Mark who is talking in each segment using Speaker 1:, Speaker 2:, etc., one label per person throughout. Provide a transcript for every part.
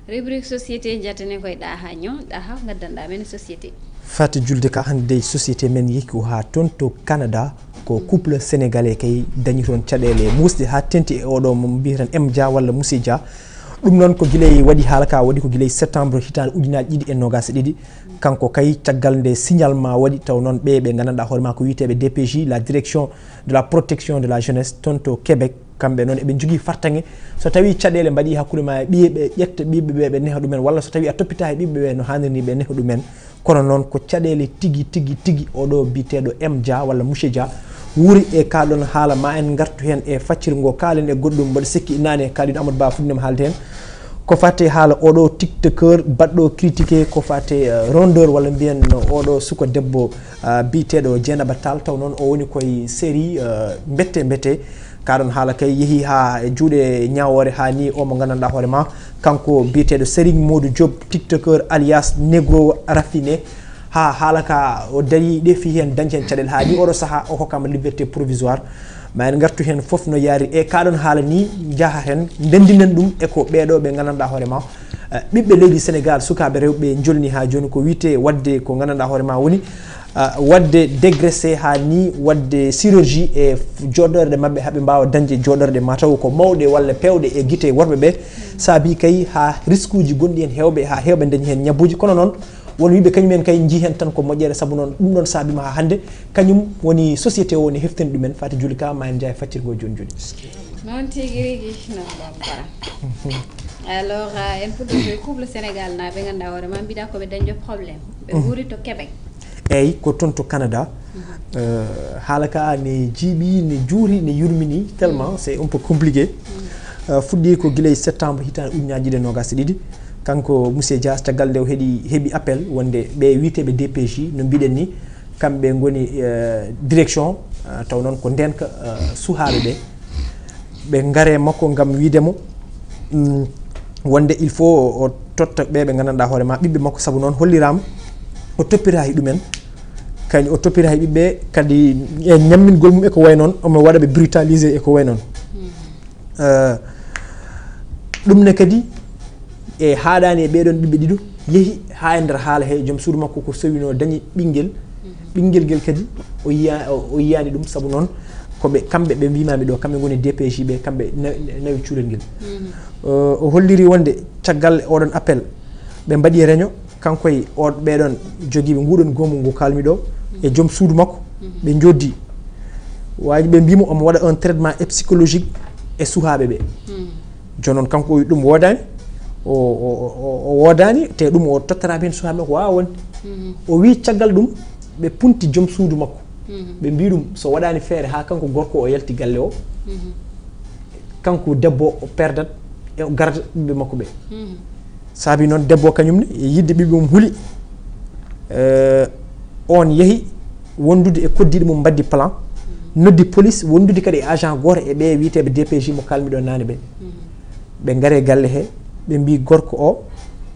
Speaker 1: rubrique société jatane koy da ha ngaddanda men société
Speaker 2: fati julde ka hande société men yiki ha tonto Canada ko couple sénégalais kay dañi ton cadele musde ha tenti e odo mo biiran Mdia walla Musija dum non ko gilay wadi halaka wadi ko gilay septembre hitan ujina didi e nogas didi kanko kay tagal de signalement wadi taw non be gananda horma ko witebe DPJ la direction de la protection de la jeunesse tonto Québec kambe non e be jogi fartange so tawi cadele mbadi hakkude ma biebe yetta bibe be neha dumen walla so tawi a toppita e bibe no hanirni be neha dumen kono non ko cadele tigi odo bitedo Mdia walla Musija wuri e kalon haala ma en gartu hen e faccirgo kalen e goddum bod sekki inane kalid Amadou Ba fudnem halden ko fatte haala odo tiktoker baddo critiquer ko fatte rondeur wala bien odo suko debbo bitedo Dieynaba Tall taw non o woni koy série bette kadon haala kay yehi ha e juude ñawore ha ni o mo gananda hore ma kanko bitedo Serigne Modou Diop tiktoker alias Negro raffiné ha halaka o dari defi hen dancen cadel ha ni odo saha o hokkama liberté provisoire ma en gartu hen fof no yari e kadon hala ni jaha hen dendinen dum e ko beedo be gananda hore ma bibbe leydi Sénégal sukabe rewbe jolni ha joni ko wite wadde ko gananda hore ma woni wadde dégraissé ha ni wadde chirurgie e jodorde mabbe habe bawa danje jodorde mataw ko mawde walla pewde e gite worbe be sabi kay ha risque uji gondi en hewbe ha hewbe dañi hen nyabuji kono non won wibe kanyumen kay jihen tan ko mojjere sabu non dum non sabi ma hande kanyum woni société woni heften dumen fati julika ma en jay fatirgo joni
Speaker 1: non tigiri non bambara alors en fudo couple Sénégal na be ganda wore ma bida ko be dañjo problème be wuri to Québec
Speaker 2: eyi ko toon to Canada halaka ne jiiɓi ne juuri ne yurmini tellement c'est un peu compliqué fuɗɗi ko guilay septembre hitan ujunnaji ɗe nogas ɗiɗi kanko monsieur Dia caggal nde o heeɓi appel wonde ɓe witeɓe DPJ no mbiɗen ni kamɓe goni direction taw noon ko ndenka suhaɓe ɓe gaare makko gam widemo wonde il faut o totta ɓe gandanɗa hoore ma ɓiɓɓe makko saabu noon hollirama o toppira e ɗumen kañ o toppira e ɓiɓɓe kadi e ñammingol mum eko way noon omo waɗa ɓe brutalisé eko way noon ɗum ne kadi e haɗani e ɓeɗon ɓiɓɓe ɗiɗo yeehi ha e nder haala he joom suudu makko ko sowino dañi ɓinguel guel kadi o yiyani ɗum saabu noon koɓe kamɓe ɓe mbimami ɗo kamɓe goni DPJ ɓe kamɓe nawi cuurel nguel o holliri wonde caggal oɗon appel ɓe mbaɗi réunion kankoy o ɓeɗon jogiiɓe nguɗon gomu ngu kalmi ɗo e joom suudu makko ɓe joddi waji ɓe mbimo omo waɗa un traitement psychologique e suhaɓe ɓe jonon kanko o wi ɗum wodani o wodani te ɗum o tottaraɓe hen suhaɓe ko wawa wonde o wi caggal ɗum ɓe punti joom suudu makko ɓe mbi ɗum so waɗani feere ha kanko gorko o yalti galle o kanko debbo o perdat e o garda ɓiɓɓe makko ɓe saabi noon debbo kañumne yidde ɓiɓɓe mum huuli on yeehi wondude e koddiɗo mum mbaddi plan noddi police wondude kadi e agent goto e ɓe witeɓe DPJ mo kalmiɗo nane ɓe ɓe gaare galle he ɓe mbi gorko o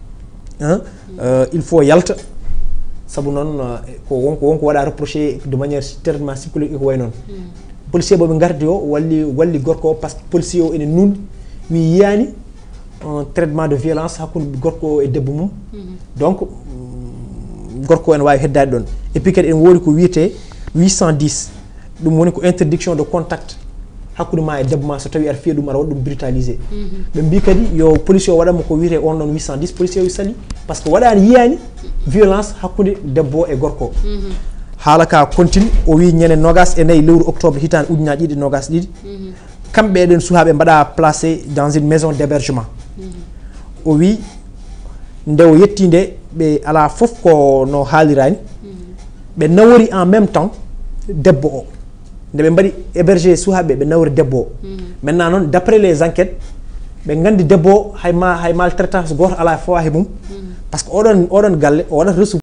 Speaker 2: il faut yalta saabu noon ko wonko waɗa reproché de manière traitement psychologique ko way noon policier ɓoɓe gardi o walli gorko o par ce que policier o ene nundi wi yiyani un traitement de violence hakkude gorko e debbo mum donc gorko en wawi heddade ɗon et puis kadi en woori ko wiyete 810 ɗum woni ko interdiction de contact hakkude ma e debbo ma so tawi aɗa fiya ɗum aɗa waɗa ɗum brutalisé ɓe mbi kadi yo policier o waɗanmo ko wiyete on ɗon 810 policier o sali par ce que waɗani yiyani violence hakkude debbo e gorko haala ka continue o wi ñande nogas e nayyi lewru octobre hitande ujunnaji ɗiɗi nogas ɗiɗi kamɓe eɗen suhaɓe mbaɗa placé dans une maison d'hébergement o wi nde o yetti nde ɓe ala fof ko no haalirani ɓe nawori en même temps debbo o nde ɓe mbaɗi hébergé suhaɓe ɓe nawori debbo o maintenant noon d' après les enquêtes ɓe gandi debbo o hay maltraitance goto ala fawa he mum par ce que oɗon galle o waɗata resu